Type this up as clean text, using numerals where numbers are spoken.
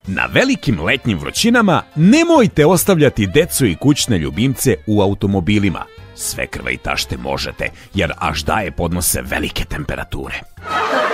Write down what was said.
Na velikim letnjim vrućinama nemojte ostavljati decu i kućne ljubimce u automobilima. Sve krve i tašte možete, jer až daje podnose velike temperature.